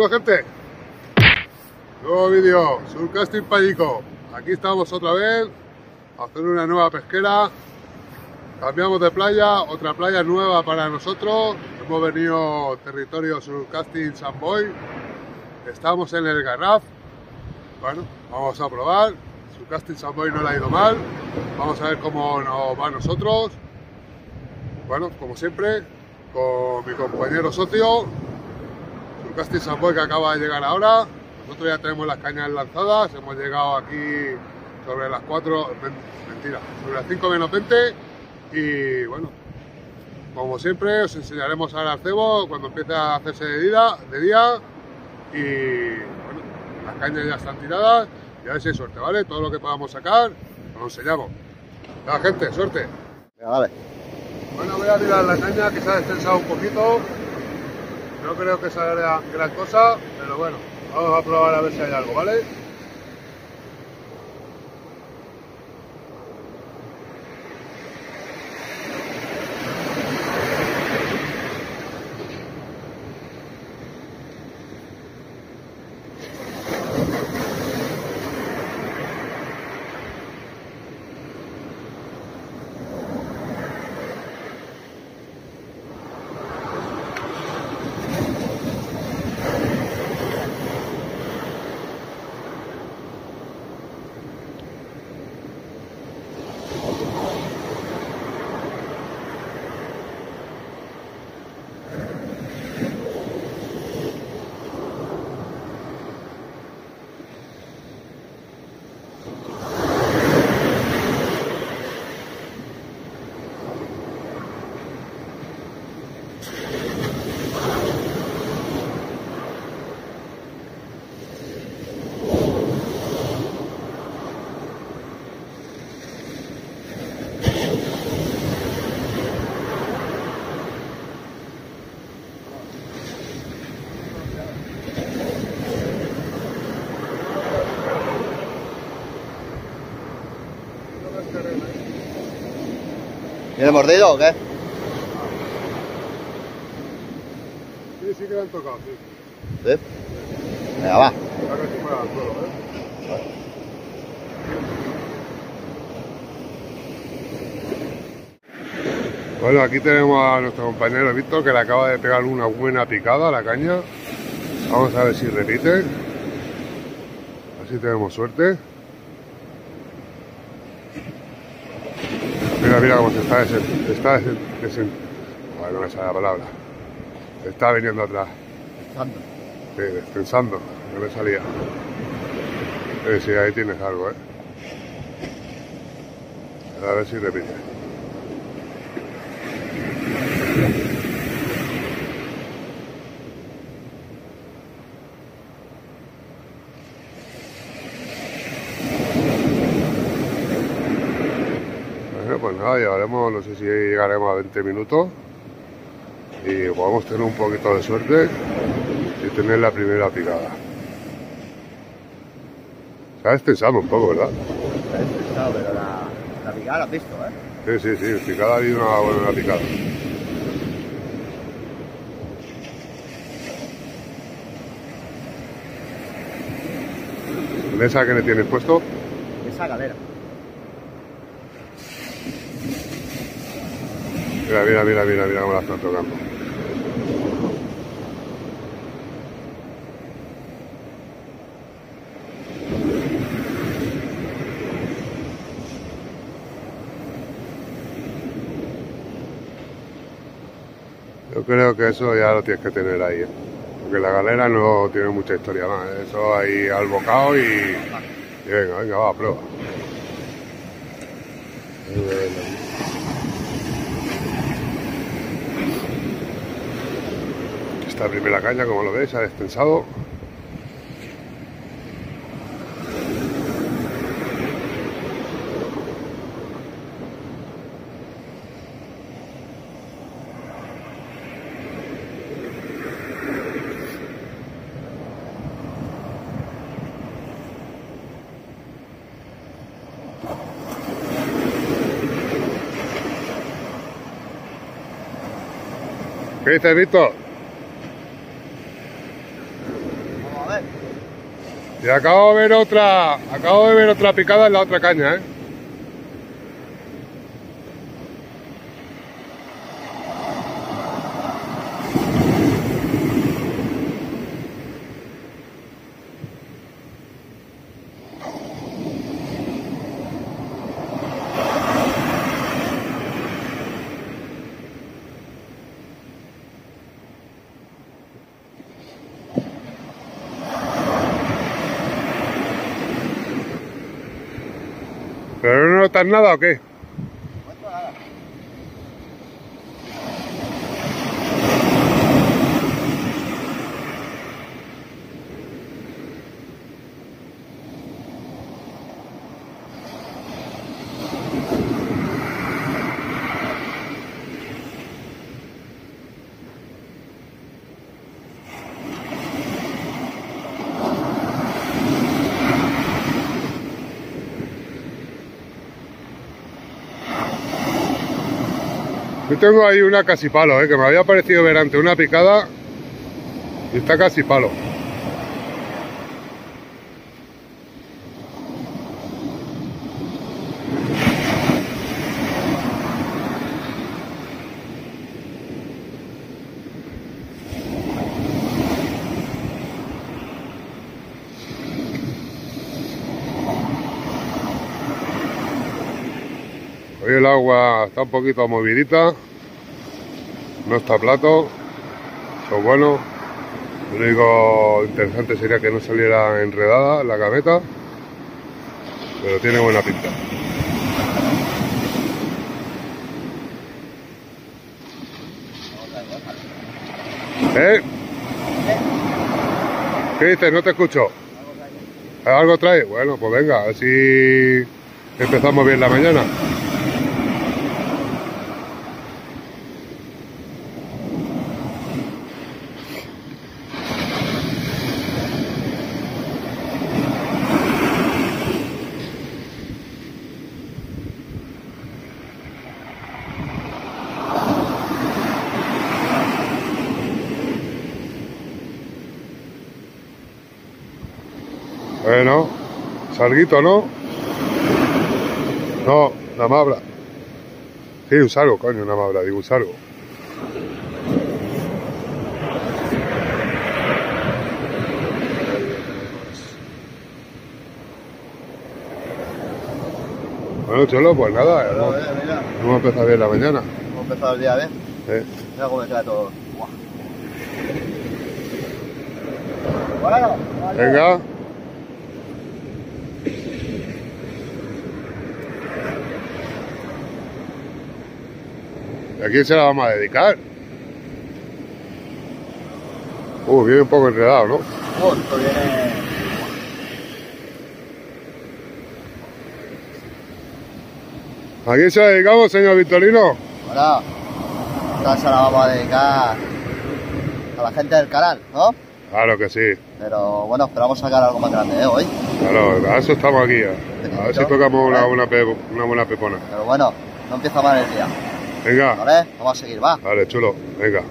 Bueno, gente, nuevo vídeo, Surfcasting Pallico. Aquí estamos otra vez a hacer una nueva pesquera. Cambiamos de playa, otra playa nueva para nosotros. Hemos venido territorio Surfcasting Sant Boi. Estamos en el Garraf. Bueno, vamos a probar. Surfcasting Sant Boi no le ha ido mal. Vamos a ver cómo nos va a nosotros. Bueno, como siempre, con mi compañero socio, Surfcasting Sant Boi, que acaba de llegar ahora. Nosotros ya tenemos las cañas lanzadas. Hemos llegado aquí sobre las 4, mentira, sobre las 5 menos 20. Y bueno, como siempre, os enseñaremos ahora el cebo cuando empiece a hacerse de día. Y bueno, las cañas ya están tiradas. Y a ver si hay suerte, ¿vale? Todo lo que podamos sacar, os lo enseñamos. La gente, suerte. Venga, vale. Bueno, voy a tirar la caña que se ha destensado un poquito. No creo que salga gran cosa, pero bueno, vamos a probar a ver si hay algo, ¿vale? ¿Tiene mordido o qué? Sí que le han tocado, sí. ¿Sí? Venga, va. Está casi fuera del suelo, Bueno, aquí tenemos a nuestro compañero Víctor, que le acaba de pegar una buena picada a la caña. Vamos a ver si repite. Así tenemos suerte. Mira cómo se está bueno, no me sale la palabra. Está viniendo atrás. Sí, descansando, no me salía. Sí, ahí tienes algo, A ver si repite. Pues nada, llegaremos, no sé si llegaremos a 20 minutos y podemos tener un poquito de suerte y tener la primera picada. Se ha destensado un poco, ¿verdad? Se ha destensado, pero la picada la has visto, Sí, picada y una buena picada. ¿Esa que le tienes puesto? Esa galera. Mira cómo la están tocando. Yo creo que eso ya lo tienes que tener ahí, porque la galera no tiene mucha historia más, Eso ahí al bocado y venga, va, prueba. Esta primera caña, como lo veis, se ha destensado. ¿Qué dices, Víctor? Y acabo de ver otra picada en la otra caña, ¿eh? ¿Pero no notas nada o qué? Yo tengo ahí una casi palo, que me había parecido ver antes una picada y está casi palo. Hoy el agua está un poquito movidita, no está plato, eso es bueno. Lo único interesante sería que no saliera enredada la gameta, pero tiene buena pinta. ¿Eh? ¿Qué dices? No te escucho. ¿Algo trae? Bueno, pues venga, a ver si empezamos bien la mañana. Bueno, salguito, ¿no? No, una mabra. Sí, un sargo, coño, una mabra, digo un sargo. Bueno, Cholo, pues nada, hemos empezado bien la mañana. Hemos empezado el día bien. Sí. Mira cómo me queda todo. Bueno, Venga. ¿Y a quién se la vamos a dedicar? Viene un poco enredado, ¿no? Esto viene. ¿A quién se la dedicamos, señor Victorino? Bueno, esta se la vamos a dedicar a la gente del canal, ¿no? Claro que sí. Pero bueno, esperamos sacar algo más grande, hoy. Claro, a eso estamos aquí. A ver si tocamos una buena pepona. Pero bueno, no empieza mal el día. Venga. Vale, vamos a seguir, va. Vale, chulo, venga.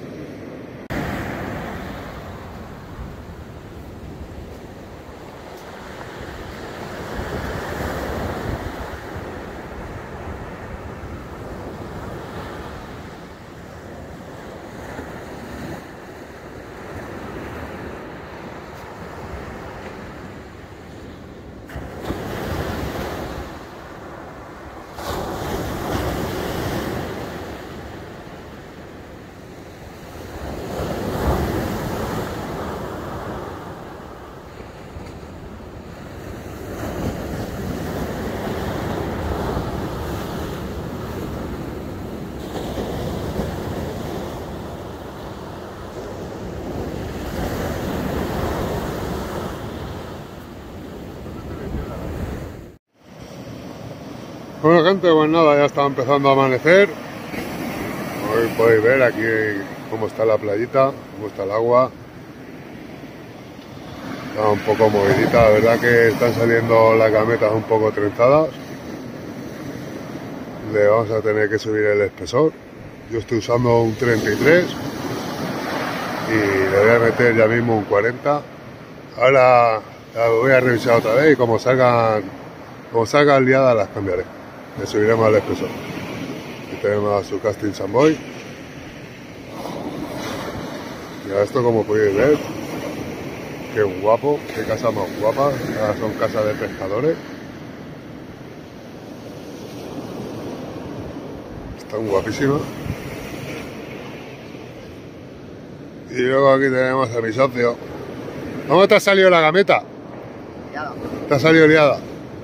Bueno, gente, pues nada, ya está empezando a amanecer. Hoy podéis ver aquí cómo está la playita, cómo está el agua. Está un poco movidita, la verdad que están saliendo las gametas un poco trenzadas. Le vamos a tener que subir el espesor. Yo estoy usando un 33 y le voy a meter ya mismo un 40. Ahora las voy a revisar otra vez y como salgan liadas las cambiaré. Le subiremos al espesor. Aquí tenemos a Surfcasting Sant Boi. Y a esto, como podéis ver, qué guapo, qué casa más guapa. Ahora son casas de pescadores. Están guapísimas. Y luego aquí tenemos a mi socio. ¿Cómo te ha salido la gameta? Liada. Te ha salido liada.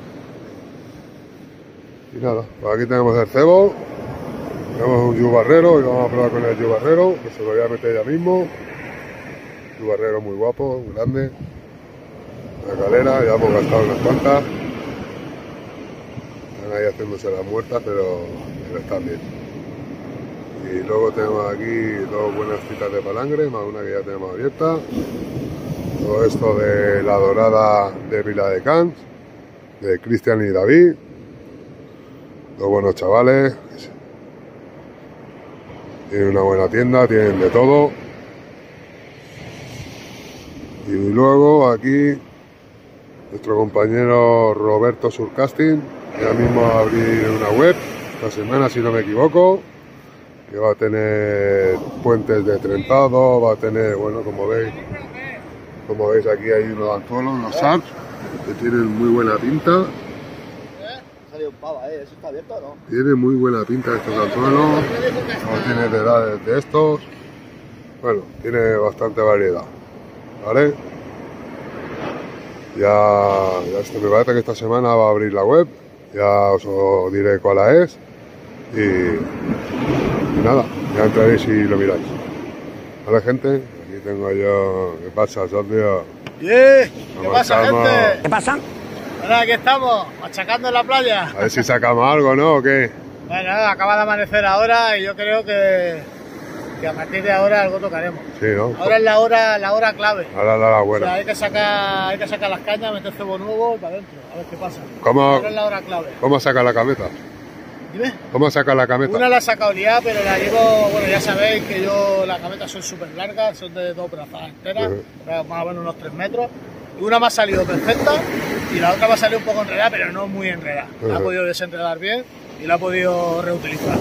Y nada, pues aquí tenemos el cebo. Tenemos un yubarrero y vamos a probar con el yubarrero, que se lo voy a meter ya mismo. Yubarrero muy guapo, muy grande. Una calera, ya hemos gastado unas cuantas. Están ahí haciéndose las muertas, pero están bien. Y luego tenemos aquí dos buenas citas de palangre, más una que ya tenemos abierta. Todo esto de la dorada de Vila de Cans, de Cristian y David. Dos buenos chavales. Tienen una buena tienda, tienen de todo. Y luego aquí nuestro compañero Roberto Surfcasting, ya mismo va a abrir una web esta semana, si no me equivoco, que va a tener puentes de trentado, va a tener, bueno, como veis aquí hay unos anzuelos, unos SARs, que tienen muy buena pinta. Ha salido un pavo, ¿eso está abierto o no? Tiene muy buena pinta estos anzuelos, no tiene de edades de estos, bueno, tiene bastante variedad, ¿vale? Ya me parece que esta semana va a abrir la web, ya os lo diré cuál es y nada, ya entraréis y lo miráis. Vale, gente, aquí tengo yo. ¿Qué pasa, socio? ¿Qué pasa, gente? ¿Qué pasa? Bueno, aquí estamos, machacando en la playa. A ver si sacamos algo, ¿no? ¿O qué? Bueno, acaba de amanecer ahora y yo creo que a partir de ahora algo tocaremos. Sí, ¿no? Ahora es la hora clave. Ahora la O buena. sea, hay que sacar las cañas, meter cebo nuevo y para adentro, a ver qué pasa. ¿Cómo? Ahora es la hora clave. ¿Cómo saca la cameta? Dime. ¿Cómo saca la cameta? Una la he sacado liada, pero la llevo, bueno, ya sabéis que las cametas son súper largas, son de 2 brazadas enteras, más o menos unos 3 metros. Y una me ha salido perfecta y la otra me ha salido un poco enredada, pero no muy enredada. La he podido desenredar bien y la he podido reutilizar.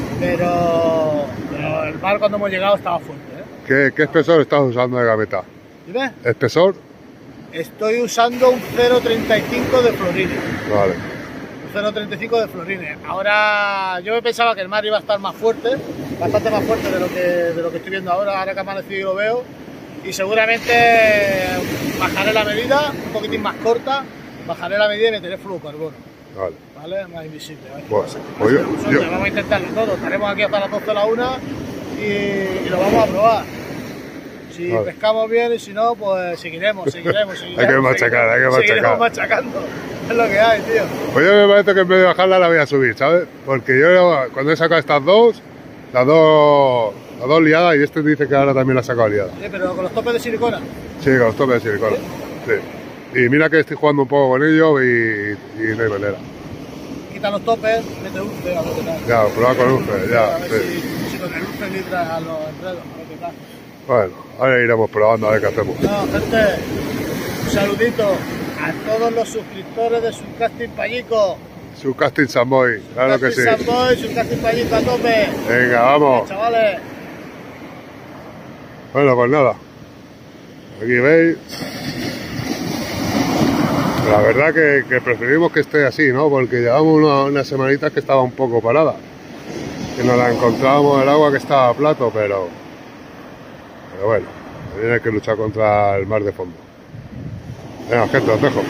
Pero el mar cuando hemos llegado estaba fuerte, ¿eh? ¿Qué espesor estás usando de cameta? ¿Dime? ¿Espesor? Estoy usando un 0,35 de florines. Vale. 0,35 de florines. Ahora yo pensaba que el mar iba a estar más fuerte, bastante más fuerte de lo que estoy viendo ahora que ha amanecido y lo veo. Y seguramente bajaré la medida, un poquitín más corta, bajaré la medida y meteré fluorocarbono. Vale. ¿Vale? Más invisible. Bueno, pues vamos a intentarlo todo. Estaremos aquí hasta las 12 de la 1 y lo vamos a probar. Si pescamos bien y si no, pues seguiremos. Hay que machacar, Seguiremos machacando. Es lo que hay, tío. Pues yo me parece que en vez de bajarla la voy a subir, ¿sabes? Porque yo cuando he sacado estas dos, las dos liadas, y este dice que ahora también la ha sacado liada. Sí, pero con los topes de silicona. Sí, con los topes de silicona. Sí. Y mira que estoy jugando un poco con ellos y no hay manera. Quita los topes, mete dulce a lo que tal. Ya, prueba con dulce, ya. A ver si con el dulce litras a los enredos, a ver qué tal. Bueno, ahora iremos probando a ver qué hacemos. No, gente, un saludito a todos los suscriptores de Surfcasting Pallico. Surfcasting Sant Boi, claro que sí. Surfcasting Sant Boi, Surfcasting Pallico a tope. Venga, vamos. Venga, chavales. Bueno, pues nada. Aquí veis. La verdad que preferimos que esté así, ¿no? Porque llevamos unas semanitas que estaba un poco parada. Que nos la encontrábamos el agua que estaba a plato, pero bueno, también hay que luchar contra el mar de fondo. Venga, gente, os dejo.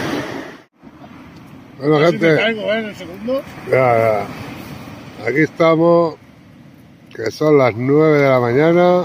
Bueno, gente. Caigo, en el segundo. Ya. Aquí estamos, que son las 9 de la mañana.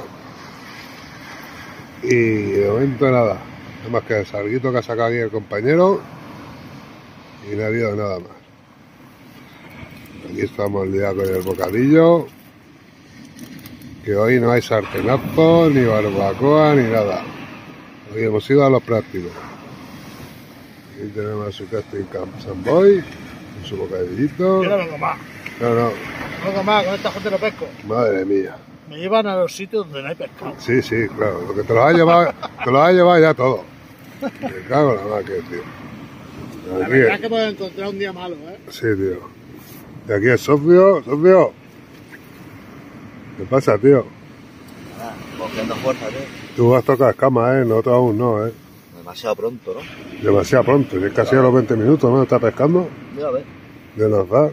Y de momento nada. Nada más que el sarguito que ha sacado aquí el compañero. Y no ha habido nada más. Aquí estamos liados con el bocadillo. Que hoy no hay sartenazo, ni barbacoa, ni nada. Hoy hemos ido a los prácticos. Aquí tenemos a Surfcasting Sant Boi, con su bocadillito. Yo no vengo más. No. No vengo más, con esta gente no pesco. Madre mía. Me llevan a los sitios donde no hay pescado. Sí, claro. Lo que te los ha llevado ya todo. Me cago en la madre, tío. La verdad es que puedo encontrar un día malo, ¿eh? Sí, tío. Y aquí es Sofio. Sofio. ¿Qué pasa, tío? Ah, cogiendo fuerza, tío. Tú has tocado escama, ¿eh? Nosotros aún no, ¿eh? Demasiado pronto, ¿no? Demasiado pronto. Es casi a los 20 minutos, ¿no? ¿Estás pescando? Ya ves. De lanzar.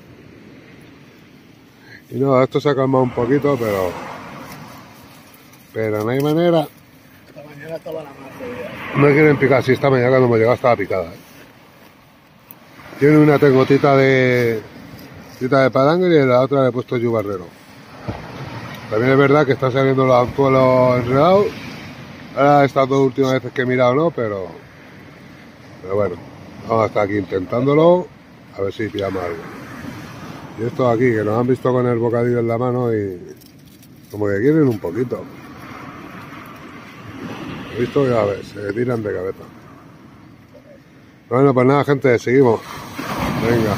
Y no, esto se ha calmado un poquito, pero no hay manera. Esta mañana estaba la mar. No quieren picar. Si esta mañana cuando hemos llegado estaba picada, ¿eh? Tiene una tengotita de palangre y en la otra le he puesto yubarrero. También es verdad que están saliendo los anzuelos enredados. Ahora estas dos últimas veces que he mirado no, pero bueno, vamos a estar aquí intentándolo, a ver si pillamos algo. Y estos aquí que nos han visto con el bocadillo en la mano y como que quieren un poquito. ¿He visto? Ya ves, se tiran de cabeza. Bueno, pues nada, gente, seguimos. Venga.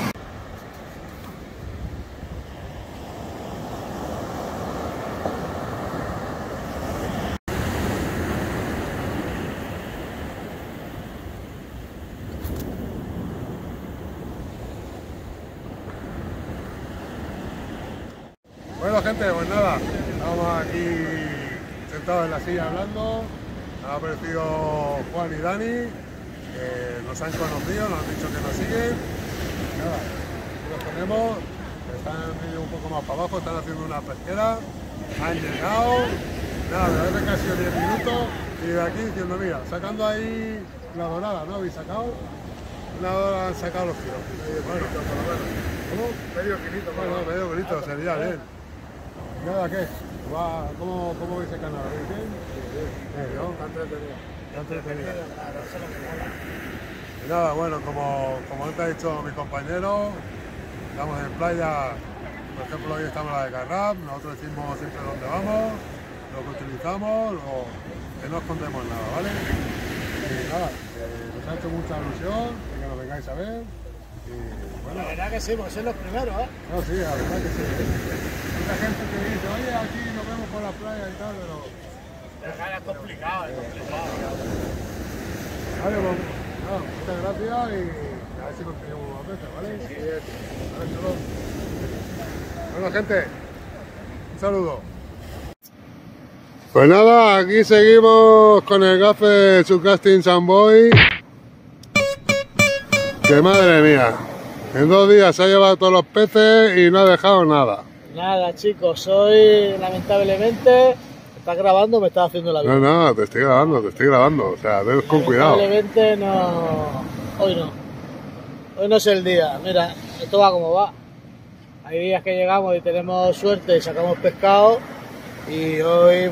Bueno, gente, pues nada, estamos aquí sentados en la silla hablando. Han aparecido Juan y Dani, que nos han conocido, nos han dicho que nos siguen. Nada, aquí los tenemos, están un poco más para abajo, están haciendo una pesquera, han llegado, nada, me parece que ha sido 10 minutos, y de aquí diciendo, mira, sacando ahí la dorada, ¿no? ¿Habéis sacado? Una dorada han sacado los kilos. Bueno, ¿cómo? Medio kilito. Bueno, medio kilito, sería bien. Nada, ¿qué? ¿Cómo veis el canal? ¿Veis bien? Sí, ¿no? Está entretenido. Y nada, bueno, como antes ha dicho mi compañero, estamos en playa, por ejemplo, hoy estamos en la de Garraf, nosotros decimos siempre dónde vamos, lo que utilizamos, que no escondemos nada, ¿vale? Y nada, nos ha hecho mucha ilusión que nos vengáis a ver. Y bueno, La verdad que sí, porque sois los primeros, ¿eh? no, sí, la verdad que sí. Mucha gente que dice, oye, aquí nos vemos por la playa y tal, pero... Es complicado, es complicado. Vale, pues, nada, muchas gracias y a ver si conseguimos más veces, ¿vale? Sí, vale, chalo. Bueno, gente, un saludo. Pues nada, aquí seguimos con el gafe Surfcasting Sant Boi. Que madre mía, en 2 días se ha llevado todos los peces y no ha dejado nada. Nada, chicos, hoy lamentablemente estás grabando, me estás haciendo la vida. No, te estoy grabando, o sea, ves con cuidado. Lamentablemente no, hoy no es el día, mira, esto va como va. Hay días que llegamos y tenemos suerte y sacamos pescado y hoy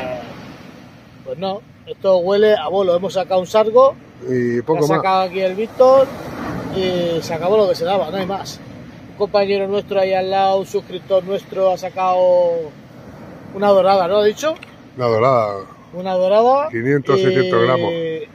pues no, esto huele a bolo, hemos sacado un sargo, Y poco ha más. sacado aquí el Víctor y se acabó lo que se daba, no hay más. Un compañero nuestro ahí al lado, un suscriptor nuestro, ha sacado una dorada, ¿no ha dicho? La dorada, Una dorada. 500, 600 gramos.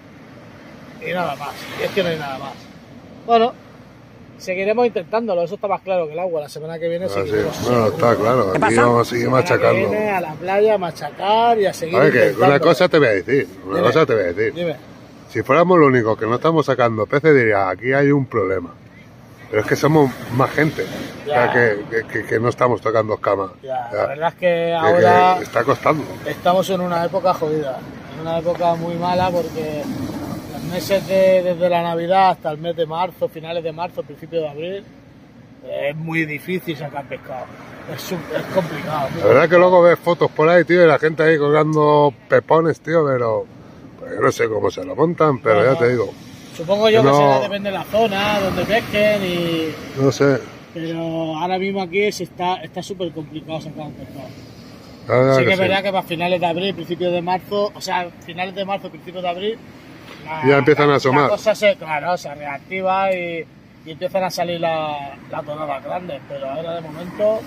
Y nada más, y es que no hay nada más. Bueno, seguiremos intentándolo, eso está más claro que el agua. La semana que viene Sí. seguiremos. Bueno, está claro, aquí vamos a seguir La semana que machacando. viene a la playa a machacar y a seguir A ver, que intentándolo. una cosa te voy a decir, Dime. Si fuéramos los únicos que no estamos sacando peces, diría, aquí hay un problema. Pero es que somos más gente, Ya. o sea, que no estamos tocando escamas. Ya, Ya. la verdad es que ahora Que está costando. estamos en una época jodida, en una época muy mala porque los meses desde la Navidad hasta el mes de marzo, finales de marzo, principios de abril, es muy difícil sacar pescado. Es complicado. La verdad que luego ves fotos por ahí, tío, y la gente ahí colgando pepones, tío, pero pues, yo no sé cómo se lo montan, pero Bueno, ya te digo, Supongo yo No. que será depende de la zona donde pesquen no sé. pero ahora mismo aquí está súper complicado sacar un pescado. La verdad Sí que que es verdad que para finales de abril, principios de marzo, o sea, finales de marzo, principios de abril, Ya empiezan a asomar. La cosa se reactiva y empiezan a salir las doradas grandes, pero ahora de momento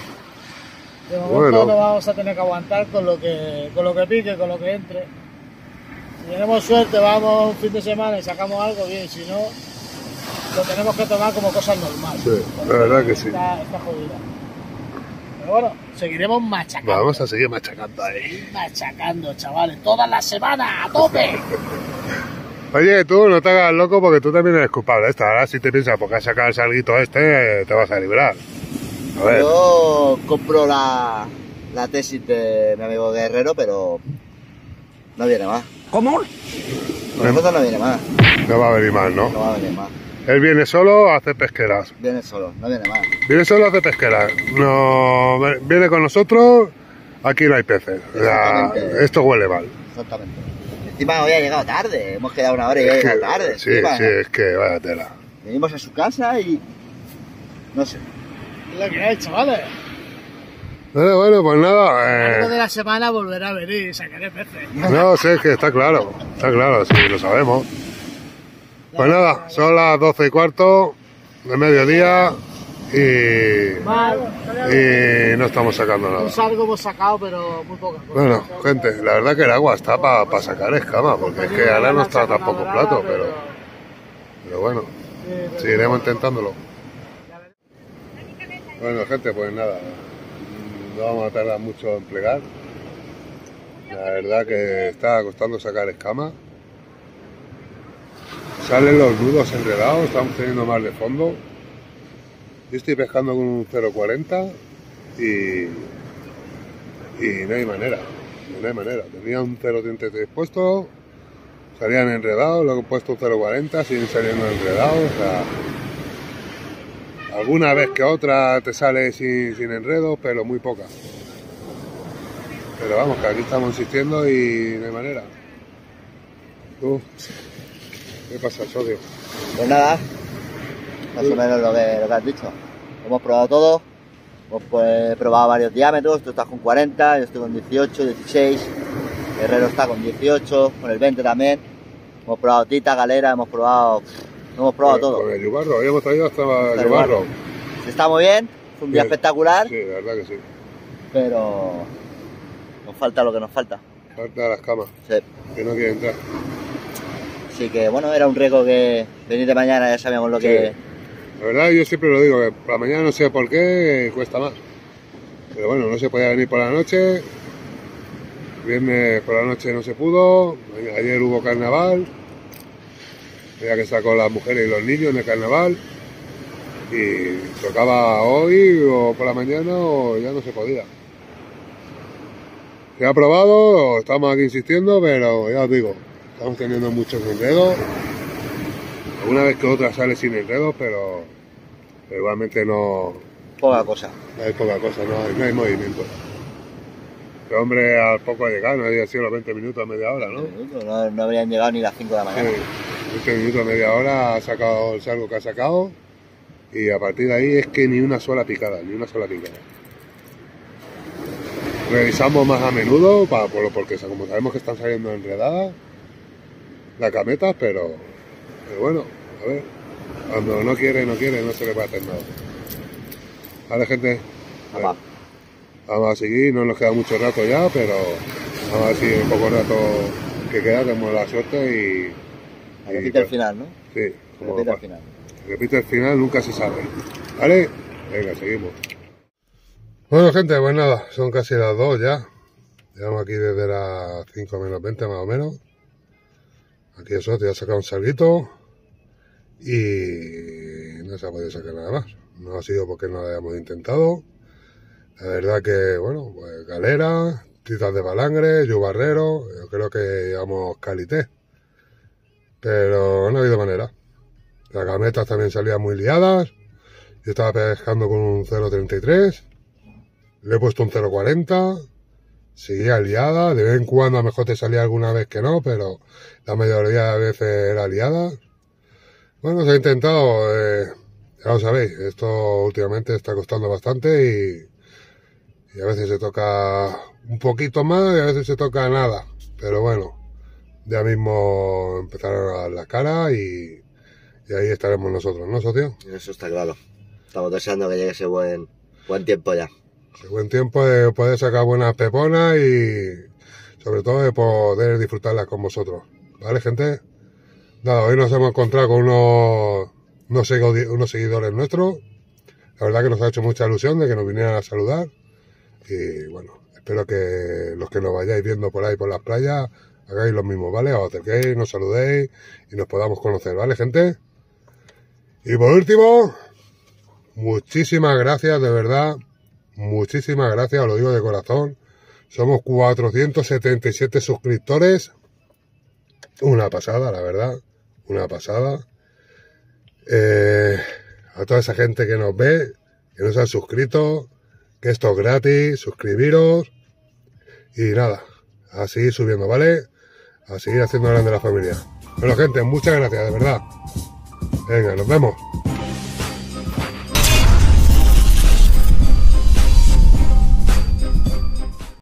Bueno. no vamos a tener que aguantar con lo que pique, con lo que entre. Si tenemos suerte, vamos un fin de semana y sacamos algo bien, si no, lo tenemos que tomar como cosas normales. Sí, la verdad que sí. Está jodida. Pero Pero bueno, seguiremos machacando. Vamos a seguir machacando ahí. Seguir machacando, chavales, todas las semanas, a tope. Oye, tú no te hagas loco porque tú también eres culpable de esta. Ahora si te piensas, porque has sacado el salguito este, te vas a librar. A ver. Yo compro la tesis de mi amigo Guerrero, pero no viene más. ¿Cómo? Con nosotros no viene más. No va a venir más, ¿no? No va a venir más. Él viene solo a hacer pesqueras. Viene solo, no viene más. Viene solo a hacer pesqueras. No, viene con nosotros, aquí no hay peces. O sea, esto huele mal. Exactamente. Encima hoy ha llegado tarde, hemos quedado una hora y ya ha llegado tarde. Sí, encima, sí, es que vaya tela. Venimos a su casa y... no sé. Es lo que hay, chavales. Bueno, pues A lo nada. largo de la semana volverá a venir y sacaré peces. No, sí, es que está claro, sí, lo sabemos. Pues nada, son las 12:15 de mediodía y no estamos sacando nada. Un sargo hemos sacado, pero muy poca cosa. Bueno, gente, la verdad que el agua está para sacar escama, porque es que ahora no está tampoco plato, pero bueno, seguiremos intentándolo. Bueno, gente, pues nada, no vamos a tardar mucho en plegar. La verdad que está costando sacar escama. Salen los nudos enredados, estamos teniendo más de fondo. Yo estoy pescando con un 0,40 y no hay manera, no hay manera. Tenía un 0,33 puesto, salían enredados, luego he puesto un 0,40, siguen saliendo enredados. O sea, alguna vez que otra te sale sin enredo, pero muy poca. Pero vamos, que aquí estamos insistiendo y no hay manera. ¿Tú? ¿Qué pasa, socio? Pues nada, más o menos lo que has dicho. Hemos probado todo, hemos probado varios diámetros, tú estás con 40, yo estoy con 18, 16, Guerrero está con 18, con el 20 también. Hemos probado tita, galera, hemos probado todo. Con el yubarro, habíamos traído hasta el yubarro. Está muy bien, es un día espectacular. Sí, la verdad que sí. Pero nos falta lo que nos falta. Falta las camas, Sí. que no quiere entrar. Así que bueno, era un riesgo que venir de mañana, ya sabíamos lo que... La verdad yo siempre lo digo, que por la mañana no sé por qué cuesta más. Pero bueno, no se podía venir por la noche. Viernes por la noche no se pudo. Ayer hubo carnaval. Había que estar con las mujeres y los niños en el carnaval. Y tocaba hoy o por la mañana o ya no se podía. Se ha probado, estamos aquí insistiendo, pero ya os digo, estamos teniendo muchos enredos. Alguna vez que otra sale sin enredos, pero igualmente no... Poca cosa. Hay poca cosa, no hay movimiento. El hombre al poco ha llegado, no había sido los 20 minutos, media hora, ¿no? 20 minutos, no habrían llegado ni las 5 de la mañana. Sí, 20 minutos, media hora, ha sacado el salgo que ha sacado y a partir de ahí es que ni una sola picada, ni una sola picada. Revisamos más a menudo, porque como sabemos que están saliendo enredadas las cametas, pero bueno, a ver, cuando no quiere, no se le puede hacer nada. Vale, gente, vamos a seguir, no nos queda mucho rato ya, pero vamos a ver si en poco rato que queda tenemos la suerte y repite el final, ¿no? Sí, repite el final. Repite el final, nunca se sabe. ¿Vale? Venga, seguimos. Bueno, gente, pues nada, son casi las 2 ya. Llevamos aquí desde las 5 menos 20 más o menos. Aquí eso, te voy a sacar un salguito y no se ha podido sacar nada más. No ha sido porque no lo hayamos intentado. La verdad que, bueno, pues galera, titas de palangre, yubarrero, yo creo que llevamos calité. Pero no ha habido manera. Las gametas también salían muy liadas. Yo estaba pescando con un 0,33. Le he puesto un 0,40. Seguía liada. De vez en cuando a lo mejor te salía alguna vez que no, pero la mayoría de veces era liada. Bueno, se ha intentado. Ya lo sabéis, esto últimamente está costando bastante y a veces se toca un poquito más y a veces se toca nada. Pero bueno, ya mismo empezaron a dar la cara y ahí estaremos nosotros, ¿no, socio? Eso está claro. Estamos deseando que llegue ese buen tiempo ya. Ese buen tiempo de poder sacar buenas peponas y sobre todo de poder disfrutarlas con vosotros. ¿Vale, gente? Nada, hoy nos hemos encontrado con unos seguidores nuestros. La verdad que nos ha hecho mucha ilusión de que nos vinieran a saludar. Y bueno, espero que los que nos vayáis viendo por ahí por las playas hagáis lo mismo, ¿vale? Os acerquéis, nos saludéis y nos podamos conocer, ¿vale, gente? Y por último, muchísimas gracias, de verdad, muchísimas gracias, os lo digo de corazón. Somos 477 suscriptores. Una pasada, la verdad, una pasada. A toda esa gente que nos ve, que no se han suscrito, que esto es gratis, suscribiros. Y nada, a seguir subiendo, ¿vale? A seguir haciendo grande la familia. Bueno, gente, muchas gracias, de verdad. Venga, nos vemos.